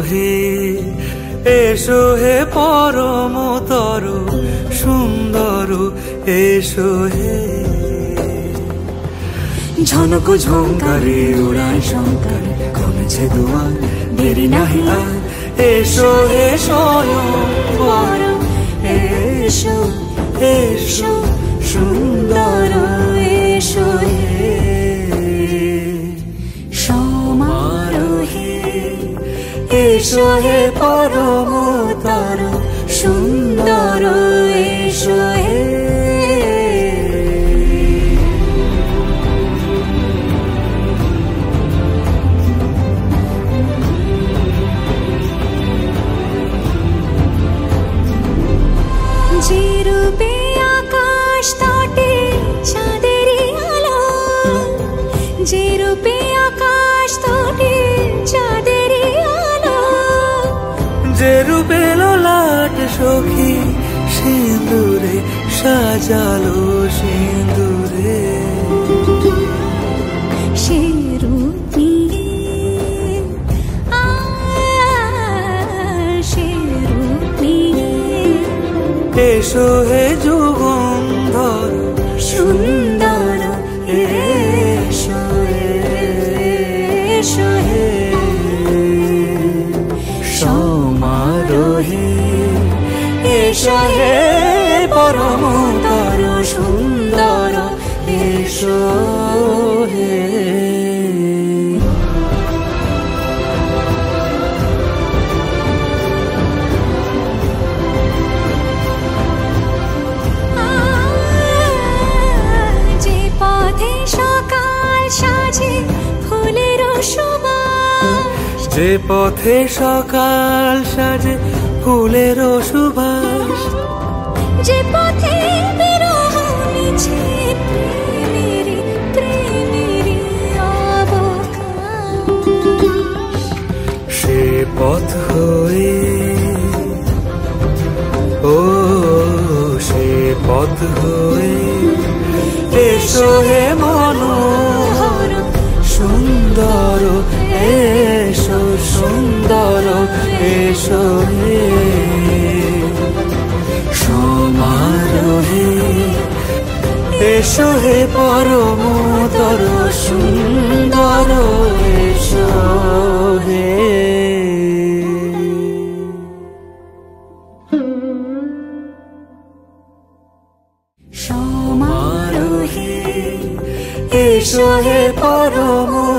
হে এসো হে পরমতর সুন্দর এসো হে। ঝনক ঝঙ্কারে উড়ায় শঙ্কর কমেছে দুয়ার দেরি নাহি আর। এসো হে স্বয়ং বর এসো এসো সুন্দর এসো হে সমারোহে। এসো হে পরমতর সুন্দর এসো হে। যে রূপে আকাশ তটে চাঁদেরই আলো, যে রূপে আকাশ তটে চাঁদেরই আলো, যে রূপে ললাট সখী সিঁদুরে সাজালো সিঁদুরে। সে রূপ নিয়ে সে রূপ নিয়ে এসো হে যুগন্ধর সুন্দর এসো এসো হে সমারোহে। এসো হে পরমতর সুন্দর এসো হে। যে পথে সকাল সাজে ফুলের সুবাস, যে পথে বিরহ মিছে প্রেমেরি প্রেমেরি অবকাশ, সে পথ হয়ে ও সে পথ হয়ে এসো হে মনোহর সুন্দর এসো সুন্দর এসো হে সমারোহে। এসো হে পরমতর সুন্দর এসো হে সমারোহে। এসো হে পরম